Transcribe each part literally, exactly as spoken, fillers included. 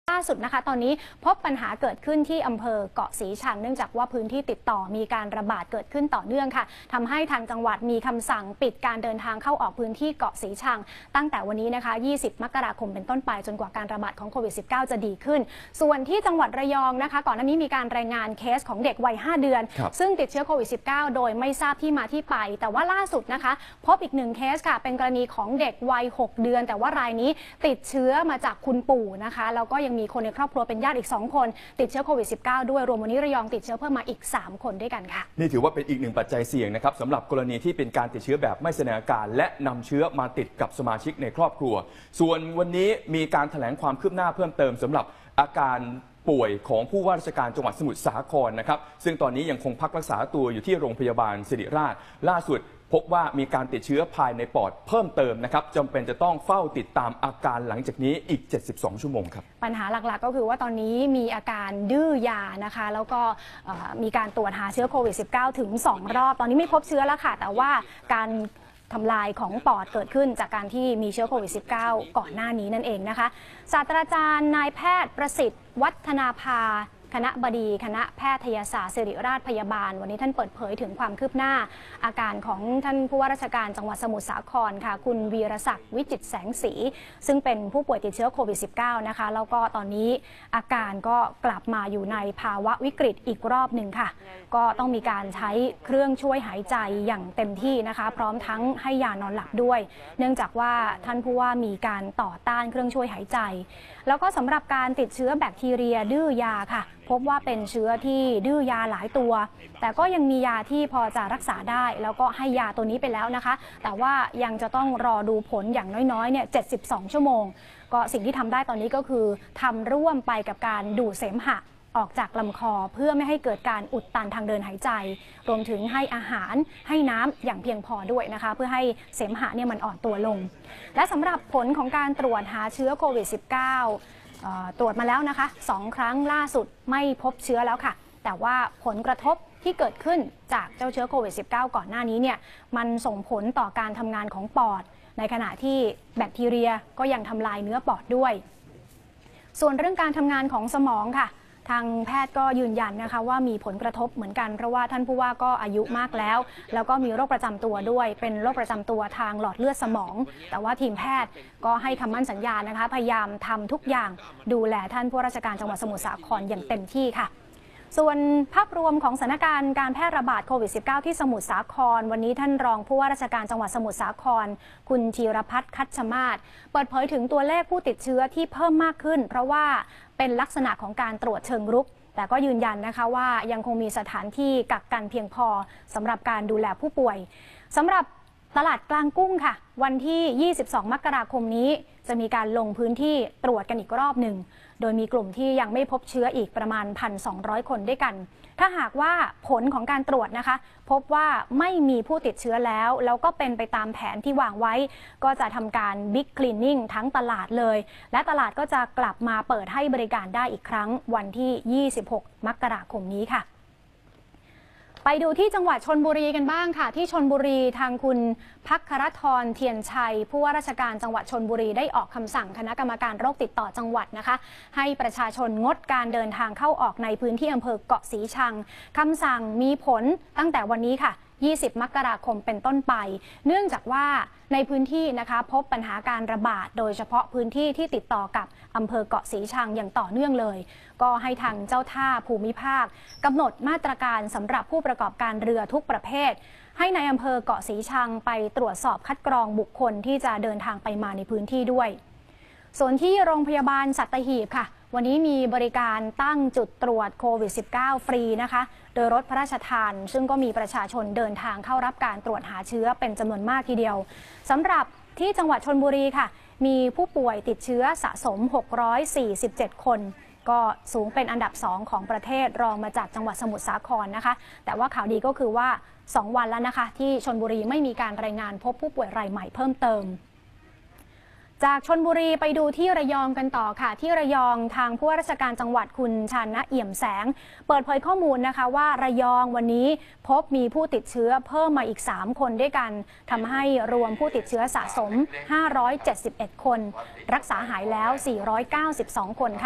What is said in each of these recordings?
ล่าสุดนะคะตอนนี้พบปัญหาเกิดขึ้นที่อำเภอเกาะสีชังเนื่องจากว่าพื้นที่ติดต่อมีการระบาดเกิดขึ้นต่อเนื่องค่ะทำให้ทางจังหวัดมีคำสั่งปิดการเดินทางเข้าออกพื้นที่เกาะสีชังตั้งแต่วันนี้นะคะยี่สิบมกราคมเป็นต้นไปจนกว่าการระบาดของโควิด สิบเก้า จะดีขึ้นส่วนที่จังหวัดระยองนะคะก่อนหน้านี้มีการรายงานเคสของเด็กวัยห้าเดือนซึ่งติดเชื้อโควิด สิบเก้า โดยไม่ทราบที่มาที่ไปแต่ว่าล่าสุดนะคะพบอีกหนึ่งเคสค่ะเป็นกรณีของเด็กวัยหกเดือนแต่ว่ารายนี้ติดเชื้อมาจากคุณปู่นะคะแล้วก็ยังมีคนในครอบครัวเป็นญาติอีกสองคนติดเชื้อโควิด สิบเก้า ด้วยรวมวันนี้ระยองติดเชื้อเพิ่มมาอีกสามคนด้วยกันค่ะนี่ถือว่าเป็นอีกหนึ่งปัจจัยเสี่ยงนะครับสำหรับกรณีที่เป็นการติดเชื้อแบบไม่แสดงอาการและนำเชื้อมาติดกับสมาชิกในครอบครัวส่วนวันนี้มีการแถลงความคืบหน้าเพิ่มเติมสำหรับอาการป่วยของผู้ว่าราชการจังหวัดสมุทรสาครนะครับซึ่งตอนนี้ยังคงพักรักษาตัวอยู่ที่โรงพยาบาลศิริราชล่าสุดพบว่ามีการติดเชื้อภายในปอดเพิ่มเติมนะครับจำเป็นจะต้องเฝ้าติดตามอาการหลังจากนี้อีกเจ็ดสิบสองชั่วโมงครับปัญหาหลักๆก็คือว่าตอนนี้มีอาการดื้อยานะคะแล้วก็มีการตรวจหาเชื้อโควิด สิบเก้า ถึงสองรอบตอนนี้ไม่พบเชื้อแล้วค่ะแต่ว่าการทำลายของปอดเกิดขึ้นจากการที่มีเชื้อโควิด สิบเก้า ก่อนหน้านี้นั่นเองนะคะศาสตราจารย์นายแพทย์ประสิทธิ์วัฒนาภาคณะบดีคณะแพทยศาสตร์ศิริราชพยาบาลวันนี้ท่านเปิดเผยถึงความคืบหน้าอาการของท่านผู้ว่าราชการจังหวัดสมุทรสาครค่ะคุณวีรศักดิ์วิจิตรแสงสีซึ่งเป็นผู้ป่วยติดเชื้อโควิด สิบเก้า นะคะแล้วก็ตอนนี้อาการก็กลับมาอยู่ในภาวะวิกฤตอีกรอบหนึ่งค่ะก็ต้องมีการใช้เครื่องช่วยหายใจอย่างเต็มที่นะคะพร้อมทั้งให้ยานอนหลับด้วยเนื่องจากว่าท่านผู้ว่ามีการต่อต้านเครื่องช่วยหายใจแล้วก็สำหรับการติดเชื้อแบคทีเรียดื้อยาค่ะพบว่าเป็นเชื้อที่ดื้อยาหลายตัวแต่ก็ยังมียาที่พอจะรักษาได้แล้วก็ให้ยาตัวนี้ไปแล้วนะคะแต่ว่ายังจะต้องรอดูผลอย่างน้อยๆเนี่ยเจ็ดสิบสองชั่วโมงก็สิ่งที่ทำได้ตอนนี้ก็คือทำร่วมไปกับการดูดเสมหะออกจากลำคอเพื่อไม่ให้เกิดการอุดตันทางเดินหายใจรวมถึงให้อาหารให้น้ำอย่างเพียงพอด้วยนะคะเพื่อให้เสมหะเนี่ยมันอ่อนตัวลงและสำหรับผลของการตรวจหาเชื้อโควิด สิบเก้าตรวจมาแล้วนะคะสองครั้งล่าสุดไม่พบเชื้อแล้วค่ะแต่ว่าผลกระทบที่เกิดขึ้นจากเจ้าเชื้อโควิด สิบเก้า ก่อนหน้านี้เนี่ยมันส่งผลต่อการทำงานของปอดในขณะที่แบคทีเรียก็ยังทำลายเนื้อปอดด้วยส่วนเรื่องการทำงานของสมองค่ะทางแพทย์ก็ยืนยันนะคะว่ามีผลกระทบเหมือนกันเพราะว่าท่านผู้ว่าก็อายุมากแล้วแล้วก็มีโรคประจำตัวด้วยเป็นโรคประจำตัวทางหลอดเลือดสมองแต่ว่าทีมแพทย์ก็ให้คำมั่นสัญญานะคะพยายามทำทุกอย่างดูแลท่านผู้ราชการจังหวัดสมุทรสาครอย่างเต็มที่ค่ะส่วนภาพรวมของสถานการณ์การแพร่ระบาดโควิด สิบเก้า ที่สมุทรสาครวันนี้ท่านรองผู้ว่าราชการจังหวัดสมุทรสาครคุณธีรพัฒน์คัชมาศเปิดเผยถึงตัวเลขผู้ติดเชื้อที่เพิ่มมากขึ้นเพราะว่าเป็นลักษณะของการตรวจเชิงรุกแต่ก็ยืนยันนะคะว่ายังคงมีสถานที่กักกันเพียงพอสำหรับการดูแลผู้ป่วยสำหรับตลาดกลางกุ้งค่ะวันที่ยี่สิบสองมกราคมนี้จะมีการลงพื้นที่ตรวจกันอีกรอบหนึ่งโดยมีกลุ่มที่ยังไม่พบเชื้ออีกประมาณ หนึ่งพันสองร้อย คนด้วยกันถ้าหากว่าผลของการตรวจนะคะพบว่าไม่มีผู้ติดเชื้อแล้วแล้วก็เป็นไปตามแผนที่วางไว้ก็จะทำการบิ๊กคลีนนิ่งทั้งตลาดเลยและตลาดก็จะกลับมาเปิดให้บริการได้อีกครั้งวันที่ยี่สิบหกมกราคมนี้ค่ะไปดูที่จังหวัดชลบุรีกันบ้างค่ะที่ชลบุรีทางคุณภัครธรเทียนชัยผู้ว่าราชการจังหวัดชลบุรีได้ออกคำสั่งคณะกรรมการโรคติดต่อจังหวัดนะคะให้ประชาชนงดการเดินทางเข้าออกในพื้นที่อำเภอเกาะสีชังคำสั่งมีผลตั้งแต่วันนี้ค่ะยี่สิบมกราคมเป็นต้นไปเนื่องจากว่าในพื้นที่นะคะพบปัญหาการระบาดโดยเฉพาะพื้นที่ที่ติดต่อกับอำเภอเกาะสีชังอย่างต่อเนื่องเลยก็ให้ทางเจ้าท่าภูมิภาคกำหนดมาตรการสำหรับผู้ประกอบการเรือทุกประเภทให้ในอำเภอเกาะสีชังไปตรวจสอบคัดกรองบุคคลที่จะเดินทางไปมาในพื้นที่ด้วยส่วนที่โรงพยาบาลสัตหีบค่ะวันนี้มีบริการตั้งจุดตรวจโควิด สิบเก้า ฟรีนะคะโดยรถพระราชทานซึ่งก็มีประชาชนเดินทางเข้ารับการตรวจหาเชื้อเป็นจำนวนมากทีเดียวสำหรับที่จังหวัดชลบุรีค่ะมีผู้ป่วยติดเชื้อสะสมหกร้อยสี่สิบเจ็ดคนก็สูงเป็นอันดับสองของประเทศรองมาจากจังหวัดสมุทรสาครนะคะแต่ว่าข่าวดีก็คือว่าสองวันแล้วนะคะที่ชลบุรีไม่มีการรายงานพบผู้ป่วยรายใหม่เพิ่มเติมจากชลบุรีไปดูที่ระยองกันต่อค่ะที่ระยองทางผู้ว่าราชการจังหวัดคุณชานะเอี่ยมแสงเปิดเผยข้อมูลนะคะว่าระยองวันนี้พบมีผู้ติดเชื้อเพิ่มมาอีกสามคนด้วยกันทำให้รวมผู้ติดเชื้อสะสมห้าร้อยเจ็ดสิบเอ็ดคนรักษาหายแล้วสี่ร้อยเก้าสิบสองคนค่ะ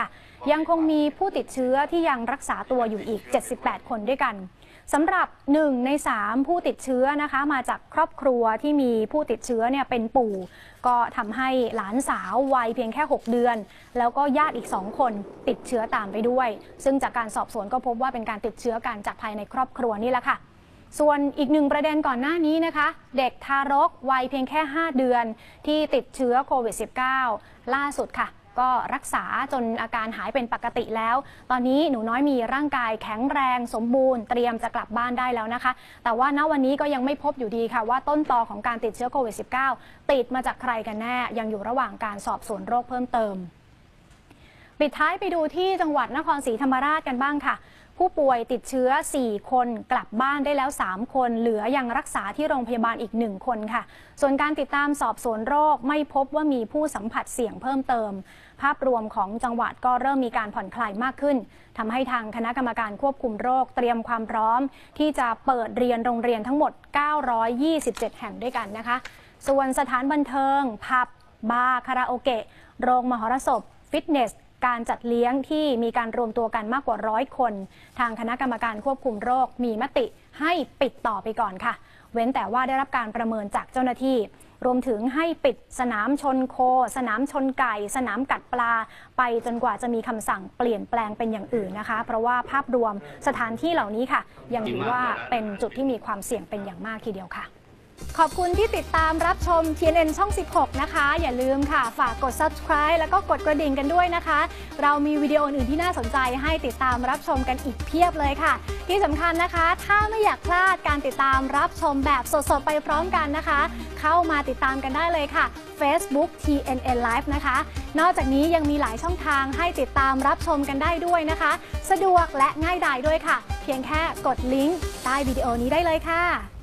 ยังคงมีผู้ติดเชื้อที่ยังรักษาตัวอยู่อีกเจ็ดสิบแปดคนด้วยกันสำหรับหนึ่งในสามผู้ติดเชื้อนะคะมาจากครอบครัวที่มีผู้ติดเชื้อเนี่ยเป็นปู่ก็ทำให้หลานสาววัยเพียงแค่หกเดือนแล้วก็ญาติอีกสองคนติดเชื้อตามไปด้วยซึ่งจากการสอบสวนก็พบว่าเป็นการติดเชื้อกันจากภายในครอบครัวนี่แหละค่ะส่วนอีกหนึ่งประเด็นก่อนหน้านี้นะคะเด็กทารกวัยเพียงแค่ห้าเดือนที่ติดเชื้อโควิด สิบเก้า ล่าสุดค่ะก็รักษาจนอาการหายเป็นปกติแล้วตอนนี้หนูน้อยมีร่างกายแข็งแรงสมบูรณ์เตรียมจะกลับบ้านได้แล้วนะคะแต่ว่าณวันนี้ก็ยังไม่พบอยู่ดีค่ะว่าต้นตอของการติดเชื้อโควิด สิบเก้า ติดมาจากใครกันแน่ยังอยู่ระหว่างการสอบสวนโรคเพิ่มเติมปิดท้ายไปดูที่จังหวัดนครศรีธรรมราชกันบ้างค่ะผู้ป่วยติดเชื้อสี่คนกลับบ้านได้แล้วสามคนเหลือยังรักษาที่โรงพยาบาลอีกหนึ่งคนค่ะส่วนการติดตามสอบสวนโรคไม่พบว่ามีผู้สัมผัสเสี่ยงเพิ่มเติมภาพรวมของจังหวัดก็เริ่มมีการผ่อนคลายมากขึ้นทำให้ทางคณะกรรมการควบคุมโรคเตรียมความพร้อมที่จะเปิดเรียนโรงเรียนทั้งหมดเก้าร้อยยี่สิบเจ็ดแห่งด้วยกันนะคะส่วนสถานบันเทิงผับบาร์คาราโอเกะโรงมหรสพฟิตเนสการจัดเลี้ยงที่มีการรวมตัวกันมากกว่าร้อยคนทางคณะกรรมการควบคุมโรคมีมติให้ปิดต่อไปก่อนค่ะเว้นแต่ว่าได้รับการประเมินจากเจ้าหน้าที่รวมถึงให้ปิดสนามชนโคสนามชนไก่สนามกัดปลาไปจนกว่าจะมีคำสั่งเปลี่ยนแปลงเป็นอย่างอื่นนะคะเพราะว่าภาพรวมสถานที่เหล่านี้ค่ะยังถือว่าเป็นจุดที่มีความเสี่ยงเป็นอย่างมากทีเดียวค่ะขอบคุณที่ติดตามรับชม ที เอ็น เอ็น ช่อง สิบหก นะคะอย่าลืมค่ะฝากกด ซับสไครบ์ แล้วก็กดกระดิ่งกันด้วยนะคะเรามีวิดีโออื่นที่น่าสนใจให้ติดตามรับชมกันอีกเพียบเลยค่ะที่สำคัญนะคะถ้าไม่อยากพลาดการติดตามรับชมแบบสดๆไปพร้อมกันนะคะเข้ามาติดตามกันได้เลยค่ะ Facebook ที เอ็น เอ็น Live นะคะนอกจากนี้ยังมีหลายช่องทางให้ติดตามรับชมกันได้ด้วยนะคะสะดวกและง่ายดายด้วยค่ะเพียงแค่กดลิงก์ใต้วิดีโอนี้ได้เลยค่ะ